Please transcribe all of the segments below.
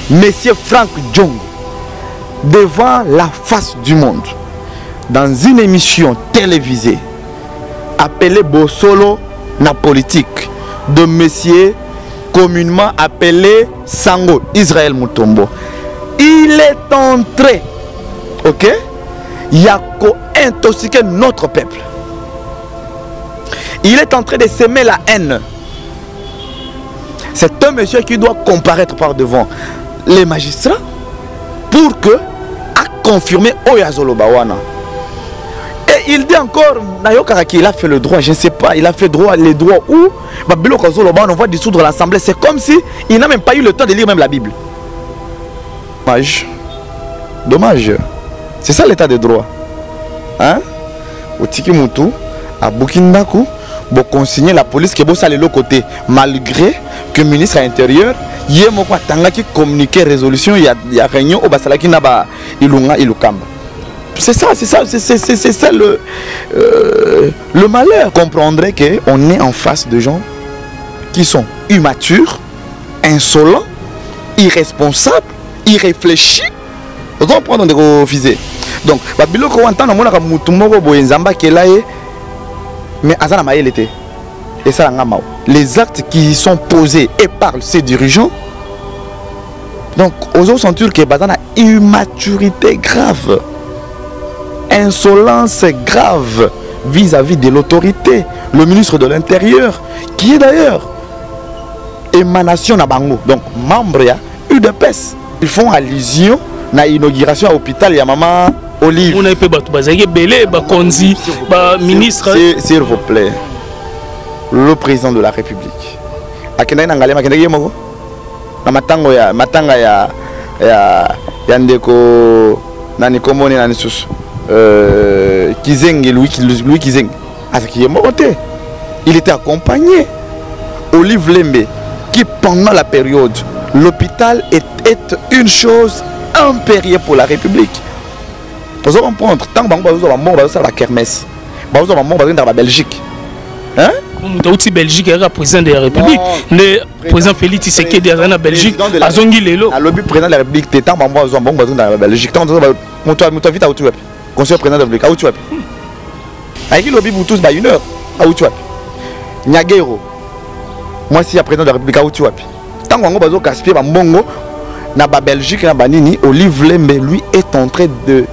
Monsieur Franck Diongo, devant la face du monde, dans une émission télévisée appelée Bossolo na politique, de monsieur communément appelé Sango Israël Mutombo. Il est entré, ok, il a intoxiqué notre peuple. Il est en train de semer la haine. C'est un monsieur qui doit comparaître par devant les magistrats pour que à confirmer Oyazolo Bawana. Et il dit encore, il a fait le droit, je ne sais pas, il a fait droit, les droits où on va dissoudre l'Assemblée. C'est comme si il n'a même pas eu le temps de lire même la Bible. Dommage. Dommage. C'est ça l'état de droit. Hein? Au Tikimutu, à Bukindaku, pour consigner la police qui est de l'autre côté, malgré que le ministre de l'Intérieur, il y a qui communiqué résolution, il y a réunion au Basalaki Naba Ilunga Ilukamba. C'est ça le malheur. Comprendrait qu'on est en face de gens qui sont immatures, insolents, irresponsables, irréfléchis. Vous allez prendre des refusés. Donc, mais et ça, les actes qui sont posés et par ces dirigeants, donc, aux autres sentir que y a immaturité grave, insolence grave vis-à-vis de l'autorité, le ministre de l'Intérieur, qui est d'ailleurs émanation à Bango, donc membre ya UDPS. Ils font allusion à l'inauguration à l'hôpital, il y a maman Olive. On a fait ministre. S'il vous plaît, le président de la République. Matanga ya ndeko nani komone nani susu Kizeng Louis Kizeng. Il était accompagné Olive Lembe qui pendant la période l'hôpital est une chose impériale pour la République. Vous allez comprendre, tant que vous avez la kermesse, vous avez la Belgique. Hein? Aussi Belgique est président de la République. Le président Félix Tshisekedi est en Belgique. À Zongi Lelo. Le président de la République, tu es en Belgique. Tu es vite à Outouep. Conseiller président de la République. À Outouep. Avec le lobby pour tous, une heure. À Outouep. Nyagero. Moi, si je suis président de la République, à Outouep. Tant que vous avez gaspillé, na Belgique, na Banini, Olive Lembe, lui, est en train de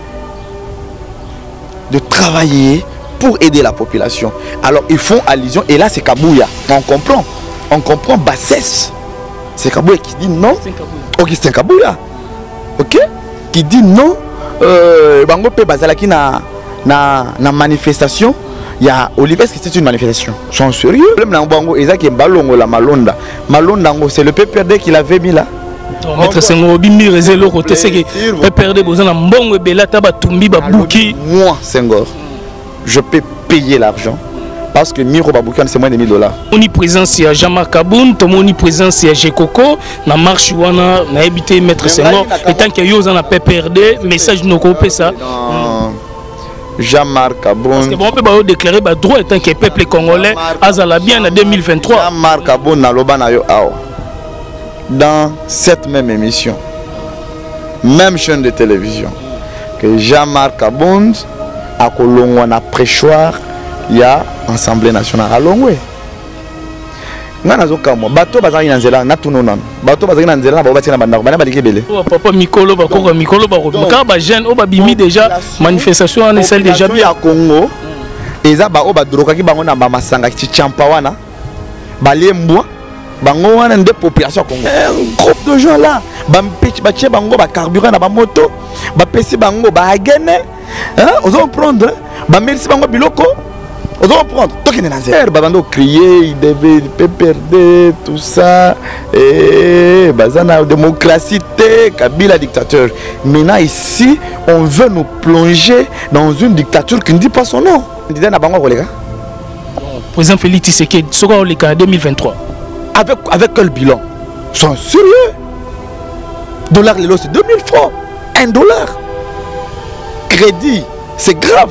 travailler pour aider la population. Alors ils font allusion et là c'est Kabouya. On comprend bassesse. C'est Kabouya qui dit non. Augustin Kabouya. OK? Qui dit non. Bango pe bazalaki na manifestation. Il y a Olivier, est-ce que c'est une manifestation? Ils sont sérieux? Le problème Bango ezaki balongo la Malonda. Malonda c'est le PPRD qui l'avait mis là. Maître Senghor bimi rézelo côté c'est que PPRD besoin na mbongo belata ba tumbi ba buki. Moi Senghor, je peux payer l'argent parce que Miro Baboukan c'est moins de $1000. On y présence à Jean-Marc Kaboun, on y présence à Jekoko, na marche wana na habité Maître Senghor et tant que yo na PPRD message no copé ça. Jean-Marc Kaboun. Parce que bon peut déclarer ba droit tant que peuple congolais azala bien en 2023. Jean-Marc Kaboun na lobana yo ao. Dans cette même émission, même chaîne de télévision, que Jean-Marc Kaboun à Kolongwa na préchoir, il y a Assemblée nationale à Longwe. Bato bazali na nzela na tunonan. Bato bazali na nzela ba batina bandako bana balike belé. Papa Mikolo ba ko Mikolo ba ko. Ka ba jeune o ba bimi déjà manifestation en celle déjà bien à Congo. Eza ba o ba droka ki bango na ba masanga ki champa wana. Ba lembwa bango wana nde population Congo. Un groupe de gens là, ba mpetch ba tche bango ba carburant na ba moto, ba pesi bango ba agene. Hein, on va prendre ba merci bango biloko. On va prendre tout qui est dans la babando crier, il devait perdre tout ça et bazana démocratie Kabila dictateur. Maintenant ici, on veut nous plonger dans une dictature qui ne dit pas son nom. Président Félix Tshisekedi, sera le cas 2023. Avec quel bilan? Ils sont sérieux. Dollar le lot c'est 2000 francs. $1. Crédit, c'est grave.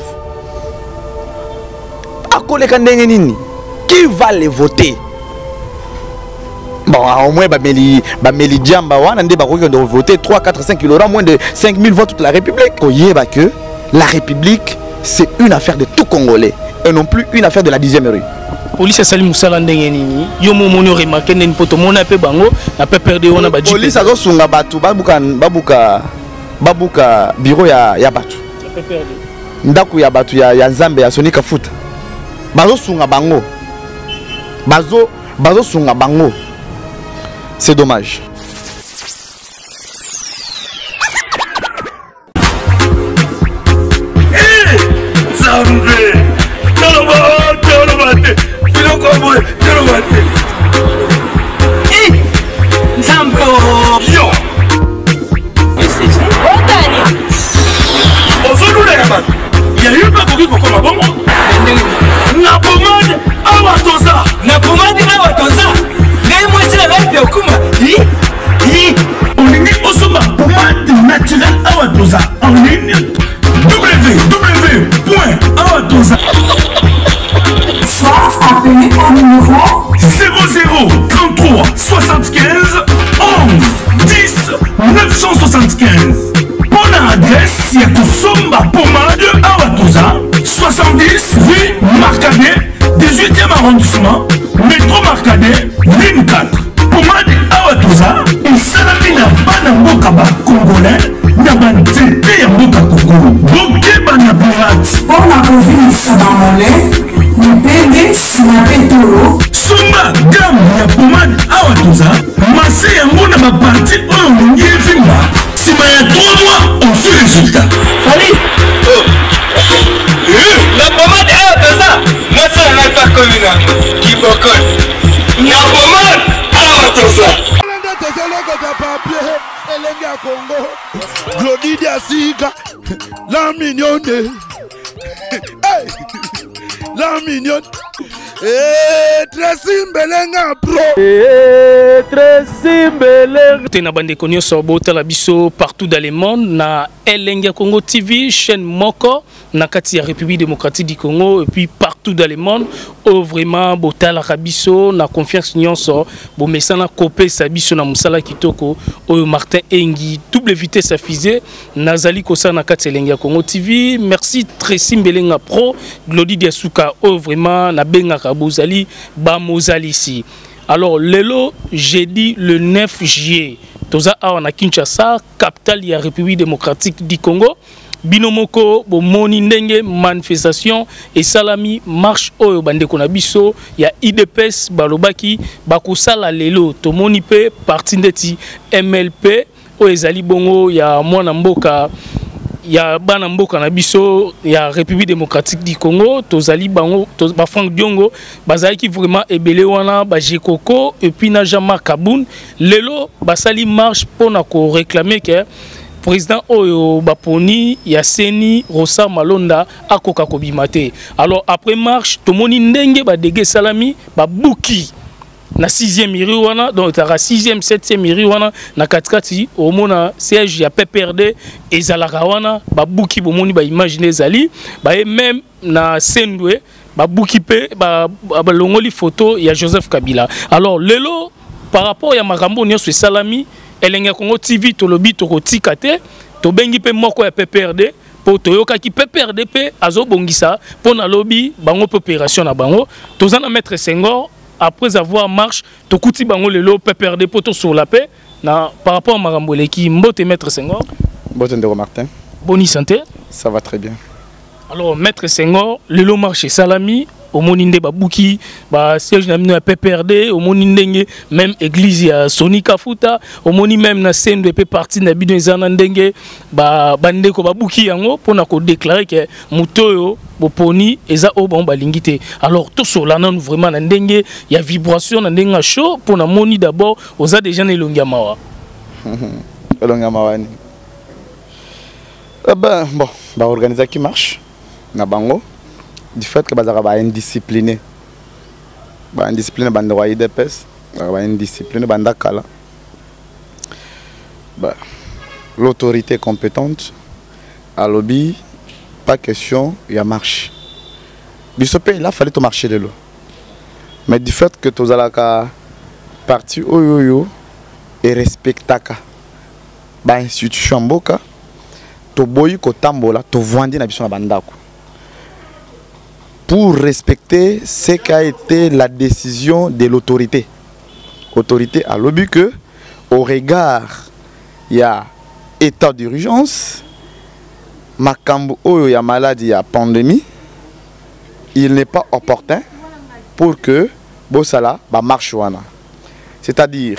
Qui va les voter? Bon, au moins, Bameli Djamba, on a voté 3, 4, 5 kg, moins de 5000 voix toute la République. Que la République, c'est une affaire de tout Congolais et non plus une affaire de la 10e rue. Police a sali musala ndenge nini yo mono remarqué neni poto mona pe bango na pe perdre on a ba police a sunga batu babuka bureau ya batu ndaku ya batu ya Nzambe ya Sonika Futa bazo sunga bango bazo sunga bango. C'est dommage. En ligne www.awatoza. Soit appelé au numéro 00 33 75 11 10 975. Bonne adresse, il y a Kosomba Pomade Awatoza, 70 rue Marcadet, 18e arrondissement, métro Marcadet, ligne 4. Pomade Awatoza, et Salamina Banamboka Congolais. Nabantete ya mboka Kongo bokeba na pirate mpona kovilisa bamole mipende na petolo somba gamme ya pomade awa toza mase yango na baparti oyo olingi evimba nsima ya 3 mois on fait résultat Salut la pomade awa toza mase na ngai pakomi nango kibokol na pomade awa toza Elenga Congo, Glody Diasika, la mignonne, hey, la mignonne, très simbelenga pro, très simbelenga. Tena bande konyo sobota la biso partout dans le monde na Elenga Congo TV, chaîne moko na kati ya République démocratique du Congo et puis partout dans le monde où vraiment botala rabiso na confiance nyonso bo mesana kopé sa biso na musala kitoko o Martin Engi double vitesse à fusée nazali kosa na kati Elenga Congo TV. Merci Tracy Mbelenga Pro Glody Diasuka o vraiment na benga kabuzali ba mozali ici. Alors lelo jeudi le 9 juillet toza awa na Kinshasa capitale ya République démocratique du Congo. Binomoko bomoni ndenge manifestation et salami marche oyo bandeko na biso ya IDPS balobaki bakusala lelo tomoni pe parti ndeti MLP oyo ezali bongo ya mwana mboka ya bana mboka na biso ya République démocratique du Congo tozali bango ba Frank Diongo bazali ki vraiment ebele wana ba Jekoko et puis na Jean-Marc Kaboun lelo basali marche pona ko réclamer que président Oyo Baponi Yaseni Rosa Malonda akoka kobimate. Alors après marche tomoni ndenge ba dege salami ba buki na 6e rue wana donc ta 6e 7e rue wana na katikati omona siège ya PPRD ezalaka wana ba buki bomoni ba imaginer zali ba même na Sendwe ba buki pe ba longoli photo ya Joseph Kabila. Alors lelo par rapport ya makambo nyonso salami Elenga Congo TV tolobi tokotika te to bengi pe moko ya PPRD po toyoka ki PPRD pe azobongisa po na lobby bango opération na bango tozana maître Senghor après avoir marche tokuti bango lelo PPRD po to sur la paix na par rapport à makambo leki mbote maître Senghor. Mbote ndeko Martin. Bonne santé. Ça va très bien. Alors maître Senghor lelo marche salami au moninde babuki ba siège na mino ya PPRD au moninde même église ya Sonika Futa au moni même na sendo pe parti na bino ezana ndenge ba bandeko babuki yango pona ko déclarer que mutoyo boponi eza o bon balingité. Alors tout cela nan vraiment na ndenge ya vibration na ndenge chaud pona moni d'abord oza déjà na elongia mawa. Elongia mawa ni. Ben bon, ba organiser qui marche na bango. Du fait que bazaka ba indiscipliné bande roi IDPS ba indiscipliné banda kala bah l'autorité compétente à lobby pas question il y a marche biso pe il a fallu to marcher de l'eau mais du fait que tozalaka parti oyoyo et respectaka ba institution mboka to boyi ko tambola to vandi na biso na bandako pour respecter ce qu'a été la décision de l'autorité. Autorité a lobby que au regard il y a état d'urgence, makambo oyo ya maladie ya pandémie, il n'est pas opportun pour que Bosala ba marche wana. C'est-à-dire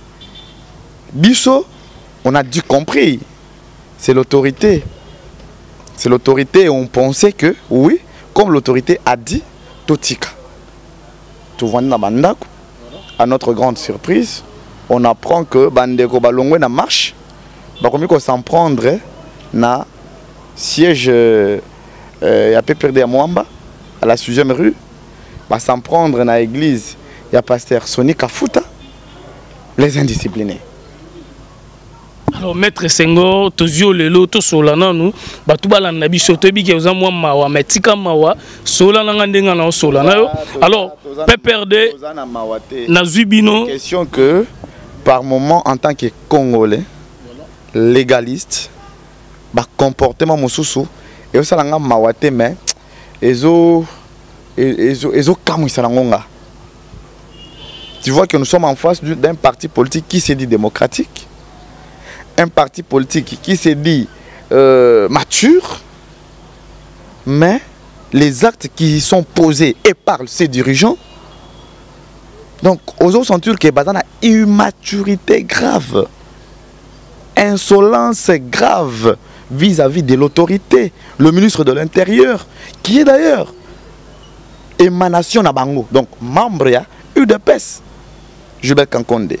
biso on a dû compris, c'est l'autorité. C'est l'autorité et on pensait que oui, comme l'autorité a dit, Totika. Tout vendre na bandako. À notre grande surprise, on apprend que Bandeko Balongwe na marche. Bah comme qu'on s'en prendre na siège à PPRD à Mwamba, à la 6e rue, bah s'en prendre na église, il y a pasteur Soni Kafuta, les indisciplinés. Alors maître Senghor, tozio lelo to solana nous, ba tubala na biso to bi ke ozamwa mawa metika mawa solana ngandenga na solana yo. Alors PPRD na zubino question que par moment en tant que Congolais légaliste ba comportement mosusu et osalanga mawate mais ezo kamuisalangonga. Tu vois que nous sommes en face d'un parti politique qui se dit démocratique. Un parti politique qui se dit mature, mais les actes qui sont posés et par ses dirigeants, donc aux autres sentir que Bazana a immaturité grave, insolence grave vis-à-vis de l'autorité, le ministre de l'Intérieur, qui est d'ailleurs émanation à Bango, donc membre ya UDPS, Joubert Kankonde.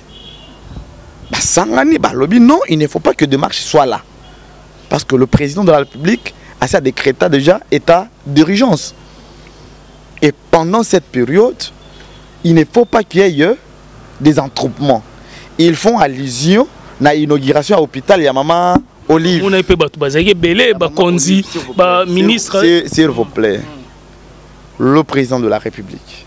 Non, il ne faut pas que des marches soient là. Parce que le président de la République a ça décrété déjà état d'urgence. Et pendant cette période, il ne faut pas qu'il y ait des attroupements. Ils font allusion à l'inauguration à l'hôpital, il y a maman Olive. S'il vous plaît, le président de la République.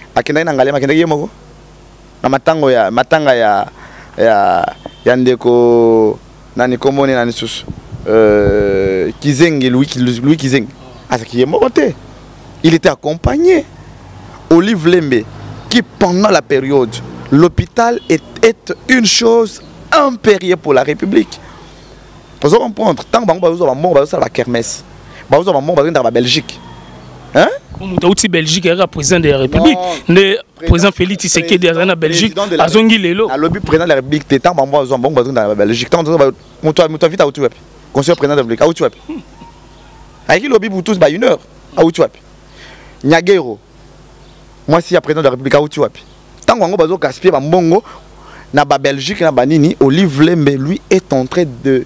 Yandeko nani komone nani susu Kizeng Louis Kizeng qui est mort. Il était accompagné Olive Lembe qui pendant la période l'hôpital est une chose impérieuse pour la République. Vous allez comprendre tant que vous avez mort vous avez la kermesse vous avez mort dans la Belgique. Hein? Belgique est président de la République. Le président Félix Tshisekedi est en Belgique. A zongi lelo. Le président de la République t'es tant bon dans la Belgique. Tant mon toi vite à où tu es. Conseiller président de la République à où tu es. Avec le lobby pour tous bah 1 heure à où tu es. Nyagero. Moi si y a président de la République à où tu es. Tant qu'on bazo gaspiller ba mbongo na ba Belgique na banini Olive Lembe lui est en train de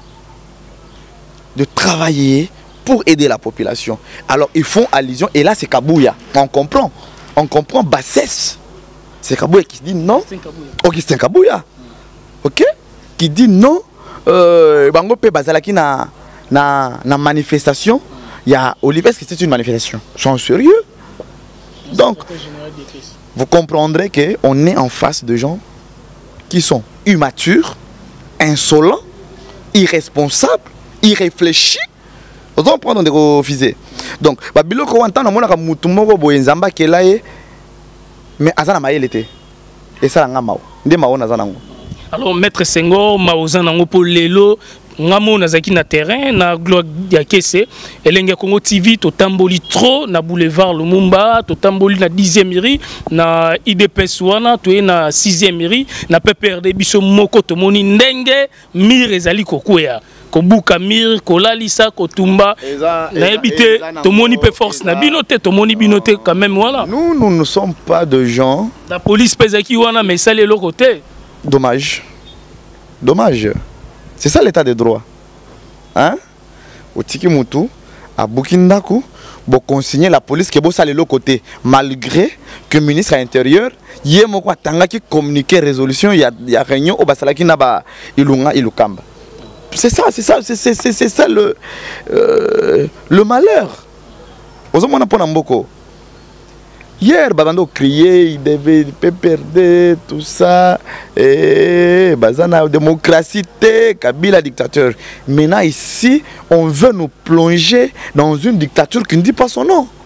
travailler pour aider la population. Alors ils font allusion et là c'est Kabouya. On comprend bassesse. C'est Kabouya qui dit non. Augustin Kabouya. OK? Qui dit non. Bango pe bazalaki na manifestation. Il y a Olivier, est-ce que c'est une manifestation? Sont sérieux? Donc vous comprendrez que on est en face de gens qui sont immatures, insolents, irresponsables, irréfléchis. Vous allez prendre des refusés. Donc, Babilo ko entend na ka mutu moko boye nzamba kelaye mais azana mayele te. Et ça nga mao. Nde mao na zanango. Alors maître Senghor maozanango pour lelo ngamo nazaki na terrain na gloire ya kese elenge Congo TV to tamboli trop na boulevard Lumumba to tamboli na 10e rue na IDPS wana to na 6e rue na PPRD biso moko to moni ndenge mir ezali kokwea kobuka mir kolalisa kotumba na ebité to moni pe force na binote to moni binote quand même voilà. Nous ne sommes pas de gens. La police pezaki wana mais ça les côté. Dommage. C'est ça l'état de droit. Hein? Au Tiki Moutou, à Bukindaku, pour consigner la police qui est l'autre côté. Malgré que le ministre de l'Intérieur, il y a qui communiqué résolution, il y a réunion au Basalaki Naba Ilunga Ilukamba. C'est ça le malheur. Il Hier, Babando criait, il devait PPRD, tout ça. Et Bazana, démocratie, Kabila dictateur. Maintenant, ici, on veut nous plonger dans une dictature qui ne dit pas son nom.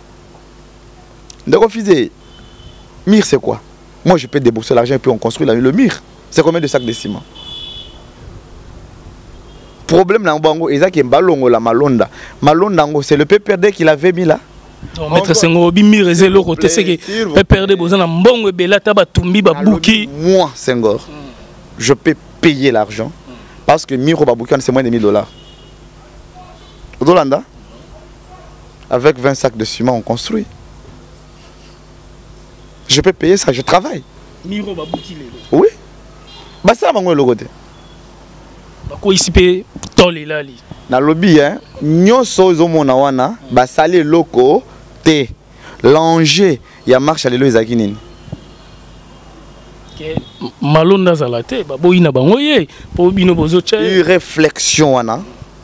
Donc, Mire, c'est quoi? Moi, je peux débourser l'argent et puis on construit le mire. C'est combien de sacs de ciment? Problème dans Bango, la Malonda. Malonda, c'est le PPRD qui l'avait mis là. Maître Senghor, Bimir et Zélo, c'est que PPRD, Bozana, Mbongo et Bela, Tabatumbi, Babouki. Moi, Senghor, je peux payer l'argent parce que Miro Babouki, c'est moins de $1000. Au Dolanda, avec 20 sacs de ciment, on construit. Je peux payer ça, je travaille. Miro Babouki, oui. Bah ça, Bango, le côté. Bako ici, Tolé, là, na lobby hein nyonso zomona wana basale loko te l'enjeu ya marche alelo ezaki nini Malonda zalate baboyina bango ye po bino bozo cha réflexion wana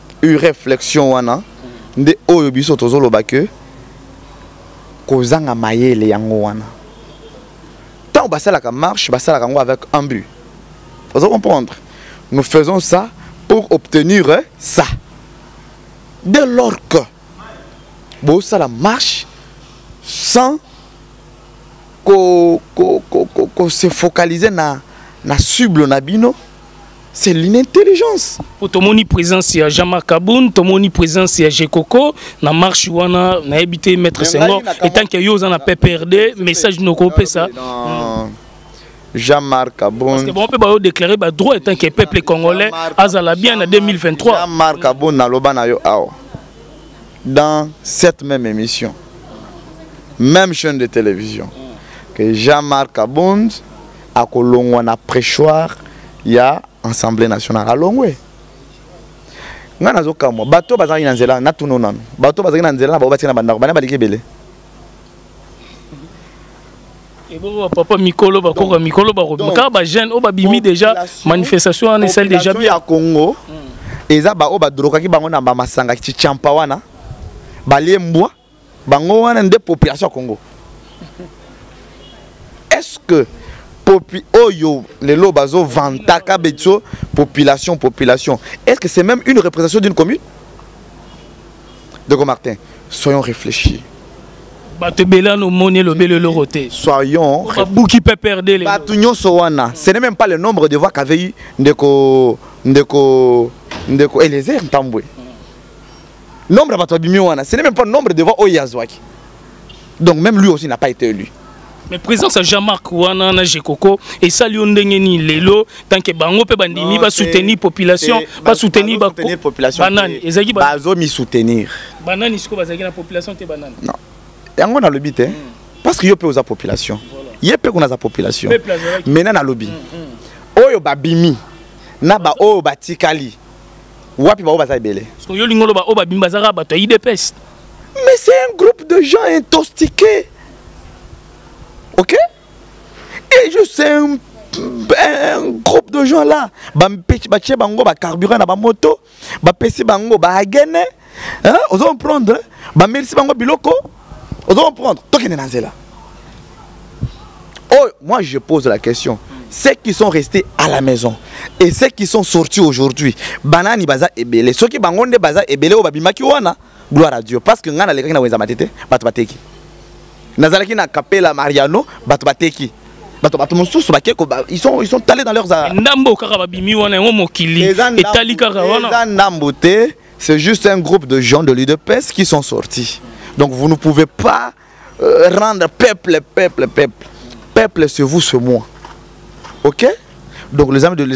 nde oyo biso tozoloba ke kozanga mayele yango wana tant basalaka marche basalaka ngo avec un but. Vous comprendre? Nous faisons ça pour obtenir ça. Dès lors que ça la marche sans qu'on se focalise na cible nabino, c'est l'inintelligence. Pour ton moni présence il y a Jean-Marc Aboun, ton moni présence il y a Jekoko, na marche wana na habité maître Senghor et tant que yo na PPRD message no copé ça. Jean-Marc Aboun. Parce que bon, on peut déclarer le droit étant que le peuple congolais a bien en 2023. Jean-Marc Aboun na lobana yo ao. Dans cette même émission, même chaîne de télévision, que Jean-Marc Aboun a kolongwa na préchoir ya Assemblée nationale à Longwe. Ngana zoka mo bato bazali na nzela na tuno nanu. Bato bazali na nzela ba batina bandako bana balike belé. Et bon, papa Mikolo, Mikolo, car les jeunes ont bimi déjà manifestation en celle déjà bien à Congo. Et ça ba oba droka ki bango na ba masanga ki champawana. Ba lemboa bango wana nde population Congo. Est-ce que oyo les lobazo vantaka betso population est-ce que c'est même une représentation d'une commune? Donc Martin, soyons réfléchis. Soyons. Ce n'est même pas le nombre de voix qu'avait eu Ndeko Eliezer Ntambwe. Nombre de ce n'est même pas le nombre de voix Oyazouaki. Donc même lui aussi n'a pas été élu. Mais présence à Jean-Marc Wana na Jekoko et ça lui ndengeni lelo tant que bango pe bandimi ba soutenir population pas soutenir population banane ezaki bazo mi soutenir banane isko bazaki na population te banane non yango na lobi te parce que yo pe oza population yepe kuna za population maintenant na lobi oyo babimi na ba oyo batikali wapi ba oyo baza ebele parce que yo lingolo ba oyo babimi bazaka bato IDPS mais c'est un groupe de gens intoxiqués. Ok? Et je sais un groupe de gens là. Bache bango ba carburant na ba moto, ba pesi bango ba agene. Hein? Ils vont prendre ba merci bango biloko. Ils vont prendre tokene nanzela. Oh, moi je pose la question. Ceux qui sont restés à la maison et ceux qui sont sortis aujourd'hui, banani baza ebele. Ceux qui bangonde baza ebele o babimaki wana, gloire à Dieu parce que ngana lekaki na wenza matete, bato bateki. Nazalaki na Capella Mariano, Batbateki. Ils sont allés dans leurs arts. C'est juste un groupe de gens de l'UDPS qui sont sortis. Donc vous ne pouvez pas rendre peuple. Peuple, c'est vous, c'est moi. Ok? Donc les amis de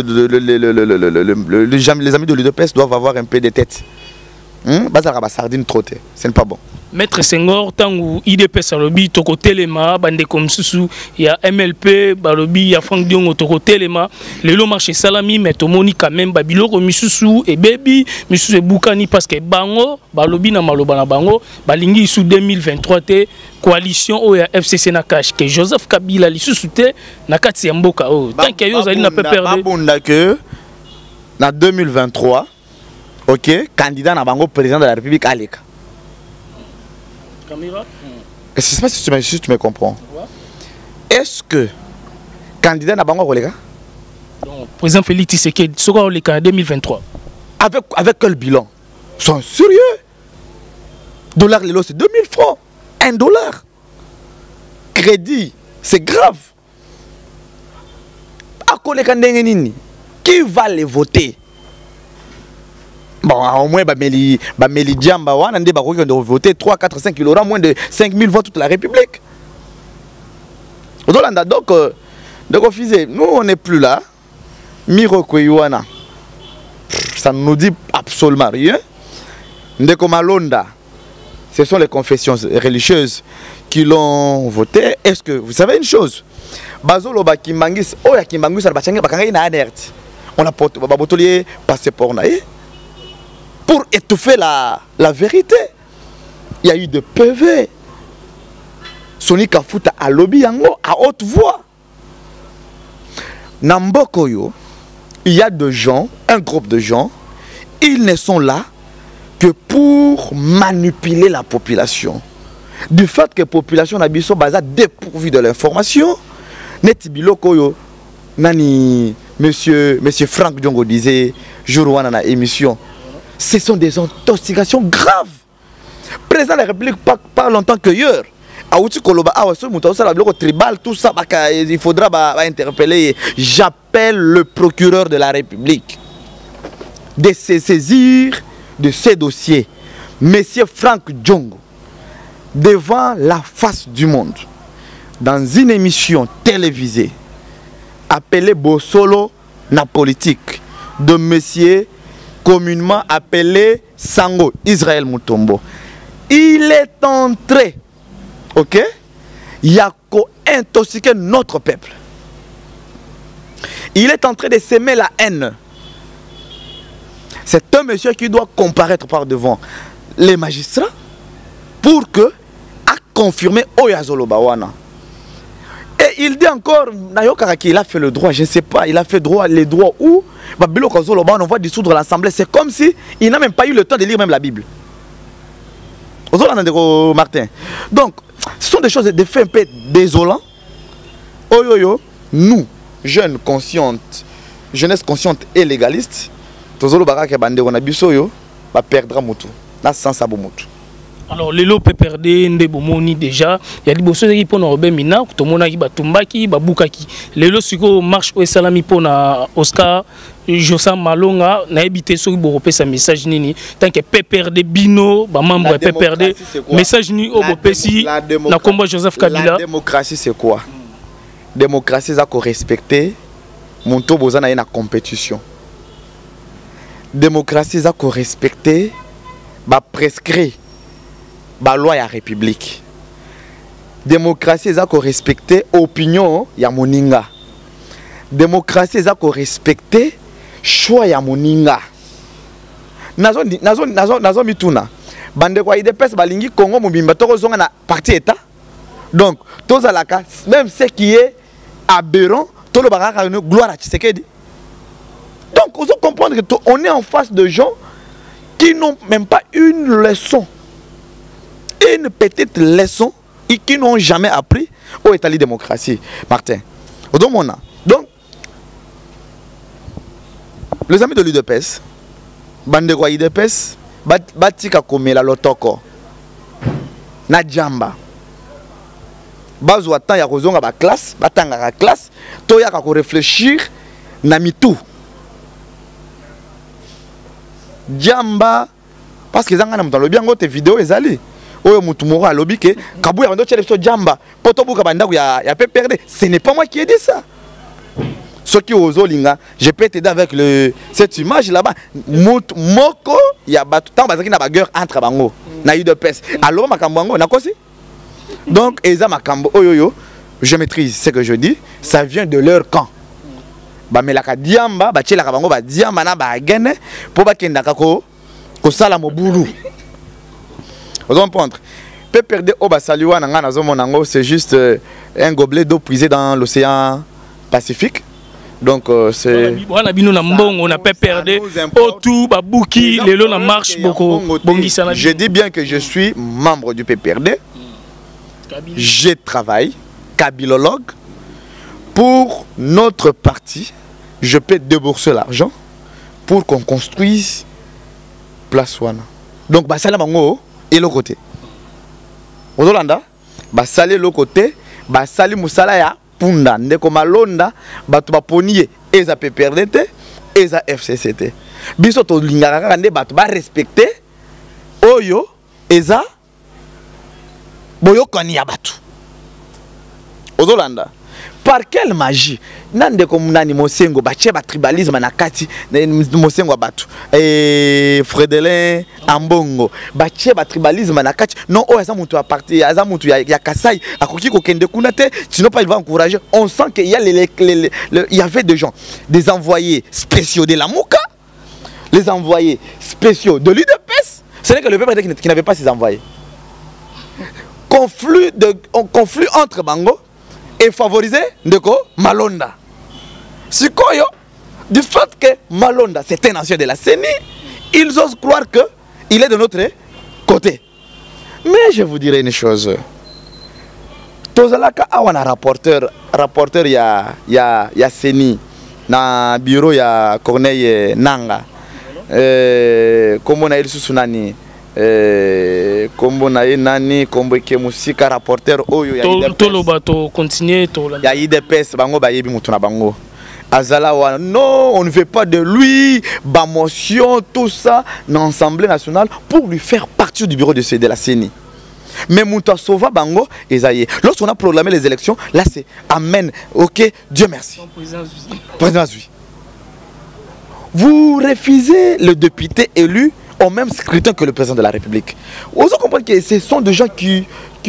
l'UDPS doivent avoir un peu de tête. Sardine trottée, ce n'est pas bon. Maître Senghor, tant que IDPS a lobby, toko telema, bande comme Soussou, il y a MLP, balobi, il y a Franck Diongo, toko telema, le lo marché salami, mais tomoni quand même, babilo comme Soussou et baby, Soussou et Boukani parce que bango, balobi na malobana bango, balingi sous 2023 te, coalition o ya FCC na cash, que Joseph Kabila li Soussou te, na kati mboka o. Tant que yo zali na pas perdre. Babunda que, na 2023, ok, candidat na bango président de la République Aleka. Je ne sais pas si tu me comprends. Est-ce que candidat n'a pas encore les gars? Président Félix Tshisekedi, ce qu'on les cas 2023. Avec quel bilan? Ils sont sérieux. Dollar le lot, c'est 2000 francs. $1. Crédit, c'est grave. Qui va les voter? Bon, au moins, Bameli Djamba, on a voté 3, 4, 5, il aura moins de 5000 voix toute la République. Donc, nous, on n'est plus là. Miro Kweyuana, ça ne nous dit absolument rien. Ndeko Malonda, ce sont les confessions religieuses qui l'ont voté. Est-ce que vous savez une chose? Bazolo Bakimbangis, Oya Kimbangis, on a porté passeport pour étouffer la vérité. Il y a eu de PV. Soni Kafuta a lobby yango à haute voix. Nambokoyo, il y a des gens, un groupe de gens, ils ne sont là que pour manipuler la population. Du fait que la population n'a pas dépourvue de l'information, Netibilokoyo, Nani, monsieur Franck Djongo disait, jour où on a une émission, ce sont des intoxications graves. Président de la République pas longtemps que hier. Tribal, tout ça, il faudra interpeller. J'appelle le procureur de la République de se saisir de ces dossiers. Monsieur Franck Djongo, devant la face du monde, dans une émission télévisée, appelée Bossolo na politique, de monsieur communément appelé Sango Israël Mutombo. Il est entré, ok, il a intoxiqué notre peuple. Il est en train de s'aimer la haine. C'est un monsieur qui doit comparaître par devant les magistrats pour que, à confirmer Oyazolo Bawana. Et il dit encore, il a fait le droit, je ne sais pas, il a fait les droits où on va dissoudre l'Assemblée. C'est comme si il n'a même pas eu le temps de lire même la Bible. Martin. Donc, ce sont des choses, des faits un peu désolants. Nous, jeunes conscientes, jeunesse consciente et légaliste, perdra mutu. Alors, les lots perdre Ndebomoni déjà. Il y a des bosses qui pour nous mina, tout le monde qui batumbaki, babukaki. Les lots sur marche au salami pour na Oscar Josam Malonga na habité sur Boropé sa message nini. Tant que perdre bino, ba membre perdre message ni au Bopesi na combat Joseph Kabila. La démocratie c'est quoi? Démocratie c'est qu'on respecter mon to bozana na compétition. Démocratie c'est qu'on respecter ba prescrit la loi de la République. Démocratie, c'est qu'on respecte l'opinion de Moninga. Démocratie, c'est qu'on respecte le choix de Moninga. Nazo mituna. Bande kwa IDPS balingi Congo mobimba toko zonga na parti état. Donc, même ce qui est aberrant, tout le baraka une gloire à Tshisekedi. Donc, vous comprendre que on est en face de gens qui n'ont même pas une leçon. Une petite leçon et qui n'ont jamais appris au État de démocratie. Martin. Donc, les amis de l'UDPS, Bandegwa UDPS, Batika Komela Lotoko, Nadjamba, Bazou attend ya kozonga ba classe, batanga la classe, toya ka ko réfléchir na mitou. Djamba, parce que zanga na mutalo bien ngote vidéo ezali. Oyo mutumoro a lobby que Kabouya bando tchele so jamba poto buka bandaku ya perdre. Ce n'est pas moi qui ai dit ça. Ce qui ozo linga, je peux t'aider avec cette image là-bas. Moko ya batu tant bazaki na bagueur entre bango na UDPS. Alors makambo bango na kosi. Donc eza makambo oyoyo, je maîtrise ce que je dis, ça vient de leur camp. Ba melaka diamba, ba tchela bango ba diamba na ba gene po ba kendaka ko sala mobulu. Vous comprenez? Peut perdre au Basaliwa Nango, c'est juste un gobelet d'eau puisée dans l'océan Pacifique. Donc c'est. On a pas perdu. Autour, Babouki, les lots marche beaucoup. Je dis bien que je suis membre du PPRD. je travaille, kabilologue, pour notre parti, je peux débourser l'argent pour qu'on construise Place Wana. Donc, basala bango et le côté. Au Hollanda, basale le côté, basali musala ya punda, ndeko malonda, batu baponiye, eza PPRDT, eza FCCT. Biso to lingaka kande batu ba respecter oyo eza boyokani ya batu. Au Hollanda. Par quelle magie? Nande comme nani mosengo bache ba tribalisme na kati mosengo batu Fredelin Ambongo bache ba tribalisme na kati non o eza mutu a parti eza mutu ya Kasai akoki ko kende kuna te sinon pas il va encourager. On sent qu'il y a il y avait des gens, des envoyés spéciaux de la Mouka, les envoyés spéciaux de l'UDPS. Ce n'est que le peuple qui n'avait pas ses envoyés. Conflit entre Bango et favoriser Ndeko Malonda. Sikoyo, du fait que Malonda c'est un ancien de la CENI, ils osent croire qu'il est de notre côté. Mais je vous dirai une chose. Tozalaka awana rapporteur ya CENI na bureau ya Corneille Nanga. Comment on a eu ce nani? Kombo na nani kombo ke musika rapporteur oyo ya toloba to continuer to ya IDPS bango bayebi mutu na bango azala wana non on ne veut pas de lui ba motion tout ça dans l'Assemblée nationale pour lui faire partir du bureau de la CENI. Mais mutu sauva bango ezaye lorsqu'on a proclamé les élections là c'est amen OK Dieu merci président Zui. Vous refusez le député élu au même scrutin que le président de la République. Vous comprenez que ce sont des gens qui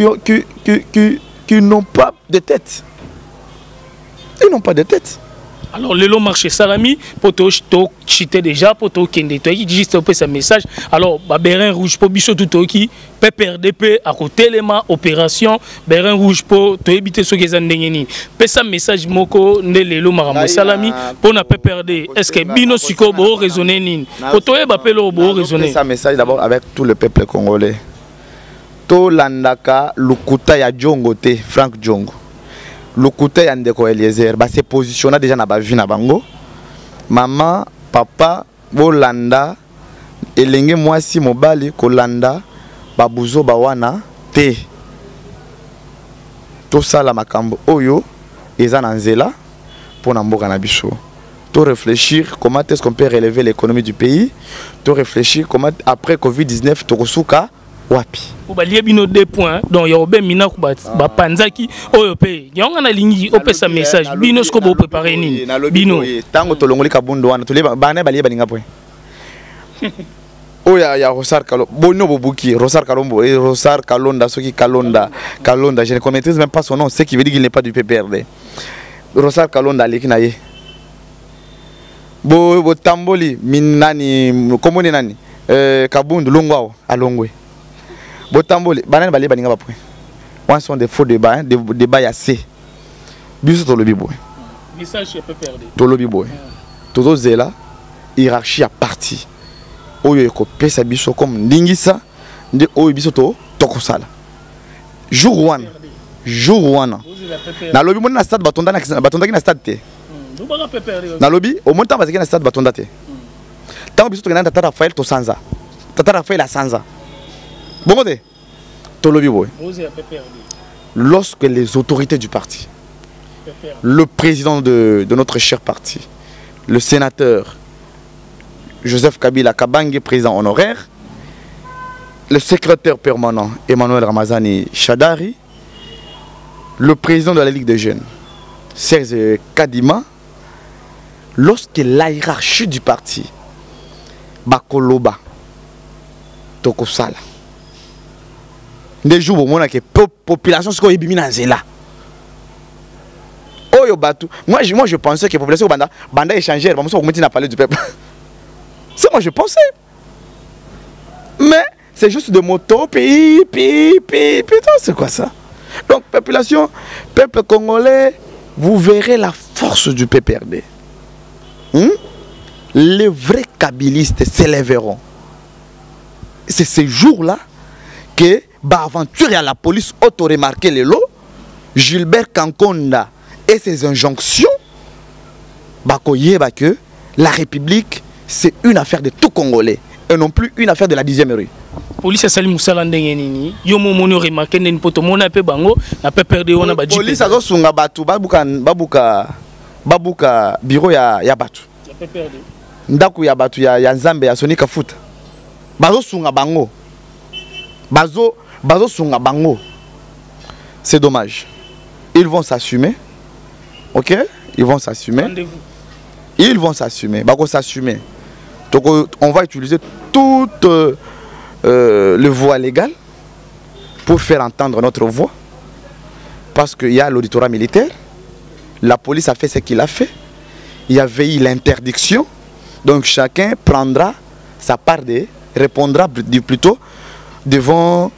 n'ont pas de tête. Ils n'ont pas de tête. Alors, le long marché Salami, pour te chiter déjà, pour te kende, tu as juste un message. Alors, Bérin Rouge pour Bichot tout qui PPRDP à côté les mains opération Bérin Rouge pour te éviter ce qu'ils ont gagné. Pesa message moko ne le long marché Salami pour na PPRD. Est-ce que Bino Siko bo raisonner ni? Pour toi bapelo bo raisonner. Pesa message d'abord avec tout le peuple congolais. To landaka lukuta ya Djongo te Frank Djongo. Le côté Yandeko Eliezer, se positionna déjà dans la vie na bango. Maman, papa, bolanda, elenge mwasi mobali kolanda, babuzo bawana te. Tout ça la makambo oyo, eza na nzela pour namboka na biso. To réfléchir comment est-ce qu'on peut relever l'économie du pays. To réfléchir comment après Covid-19 to kosuka wapi. Obalie bino 2 points donc ya obe mina ku ba panzaki oyo pe yonga na lingi opesa message bino sko bo préparer nini bino tango to longoli kabundo wana to leba bana balie balinga point oya ya Rosar Kalonda bono bobuki Rosar Kalombo et Rosar Kalonda soki Kalonda je ne connais même pas son nom, ce qui veut dire qu'il n'est pas du PPRD. Rosar Kalonda lekinaye bo tamboli minani komone nani kabundu longwao alongwe Botambole, banane balé baninga point. On sont des faux débats, des débats assez. Biso to lobi boy. Message peut perdre. To lobi boy. Tozo zela hiérarchie à parti. Oyo eko pesa biso comme ndingisa nde oyo biso to tokosala. Jour one. Na lobi mon na stade batonda na stade te. Na lobi au montant bazaki na stade batonda te. Tant biso to na tata Raphaël to sanza. Tata Raphaël a sanza. Bon, lorsque les autorités du parti, le président de notre cher parti, le sénateur Joseph Kabila Kabange, président honoraire, le secrétaire permanent Emmanuel Ramazani Chadari, le président de la Ligue des jeunes, Serge Kadima, lorsque la hiérarchie du parti, Bakoloba, Tokosala, des jours où on a que population ce qu'on est bimina là. Oh yo batu. Moi je pensais que la population banda échangère, on va parler du peuple. C'est moi je pensais. Mais c'est juste de motos, putain c'est quoi ça? Donc population, peuple congolais, vous verrez la force du PPRD. Les vrais kabylistes s'élèveront. C'est ces jours-là que aventure à la police auto-remarqué le lot, Gilbert Kankonda et ses injonctions, que la République, c'est une affaire de tout Congolais et non plus une affaire de la 10e rue. Police a sali musala ndenge nini yo momo remarqué nen poto mona pe bango na pe perdre wana ba jipe police azo sunga batu babuka bureau ya batu ya pe perdre ndaku ya batu ya Nzambe ya Sonika Futa bazo sunga bango bazo sunga bango. C'est dommage. Ils vont s'assumer. OK? Ils vont s'assumer. Ils vont s'assumer. Bako s'assumer. Donc on va utiliser toute le voie légale pour faire entendre notre voix. Parce qu'il y a l'auditorat militaire. La police a fait ce qu'il a fait. Il y avait eu l'interdiction. Donc chacun prendra sa part répondra plutôt devant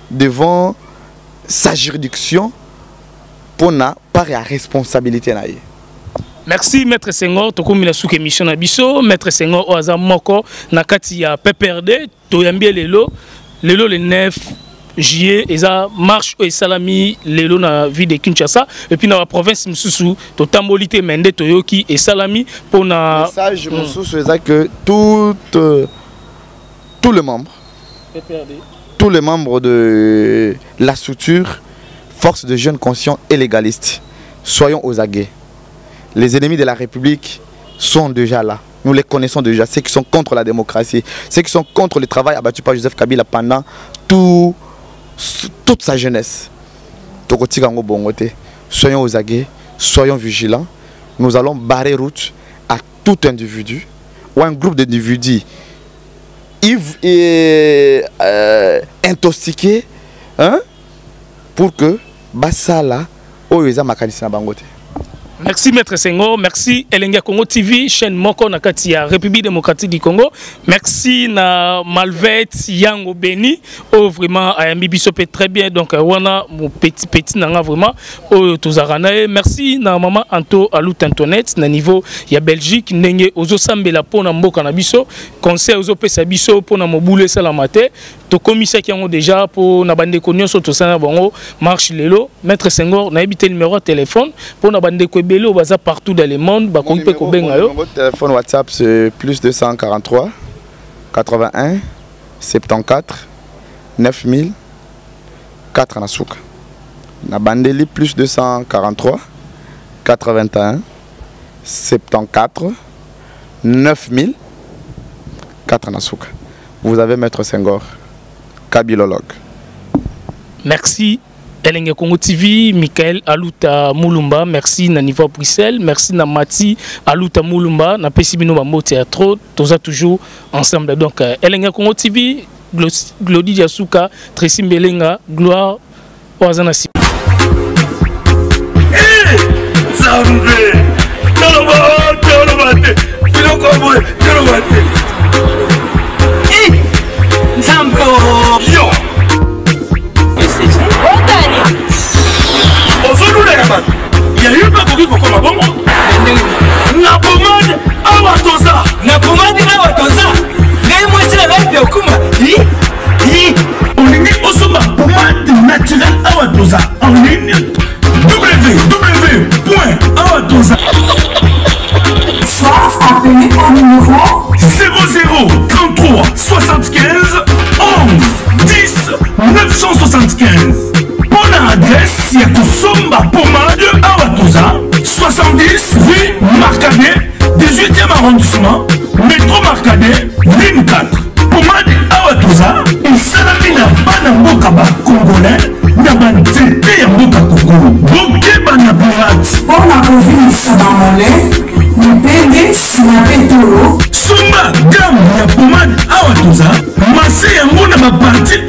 sa juridiction pour n'a pas la responsabilité. Merci Maître Senghor, tokomi na souk émission na biso. Maître Senghor oaza moko na kati ya PPRD toyambie lelo le 9 juillet eza marche et salami lelo na ville de Kinshasa et puis na la province mususu to tambolité mende toyoki et salami pour na message mususu eza que tous les membres PPRD, tous les membres de la structure force de jeunes conscients et légalistes, soyons aux aguets. Les ennemis de la République sont déjà là. Nous les connaissons déjà. Ceux qui sont contre la démocratie, ceux qui sont contre le travail abattu par Joseph Kabila pendant toute sa jeunesse. Soyons aux aguets, soyons vigilants. Nous allons barrer route à tout individu ou un groupe d'individus intoxiqués, hein, pour que Basala Oyeza Makanisa Bangote. Merci Maître Senghor, merci Elenga Congo TV, chaîne Moko na kati ya République démocratique du Congo. Merci na Malvet Yango Beni, oh vraiment ayambi biso pe très bien donc wana mon petit nanga vraiment oh tozarana. Merci na maman Anto Alut Antoinette na niveau ya Belgique ndenge ozo sambela pona mboka na biso, conseil ozo pesa biso pona mobule salamate. To commissaire qui ont déjà pour na bande konyo so to sana bango marche lelo. Maître Senghor na ebité numéro de téléphone pour na bande ko belé baza partout dans le monde ba ko pe ko benga yo. Mon téléphone WhatsApp c'est plus 243 81 74 9000 4 na souka. Na bande li plus 243 81 74 9000 4 na souka. Vous avez Maître Senghor, kabilologue. Merci Elenga Congo TV, Michael Aluta Mulumba, merci na niveau Bruxelles, merci na Mati Aluta Mulumba, na Pesibino Bambo Théâtre, tous toujours ensemble. Donc Elenga Congo TV, Glody Diasuka, Tracy Mbelenga, gloire Oazanasi. Il y a eu pas de pour comme bon. La pommade awatoza. La pommade awatoza. Les moi c'est la vie au kuma. On est au sommet pommade naturelle awatoza. En ligne www.awatoza. Soit appelé au numéro 00 33 75 11 10 975. Bonne adresse, il y a Kosomba Pommade Awatoza, 70 rue Marcadet, 18e arrondissement, métro Marcadet, ligne 4. Pommade Awatoza, et Salamina Banamboka Congolais, Nabantete Yamboka Congo, Boké Banaburat. pour la province Sabamolais, Mupende Sinapetolo, Sumba Gamme ya Pommade Awatoza, Massé Yambo na Baparti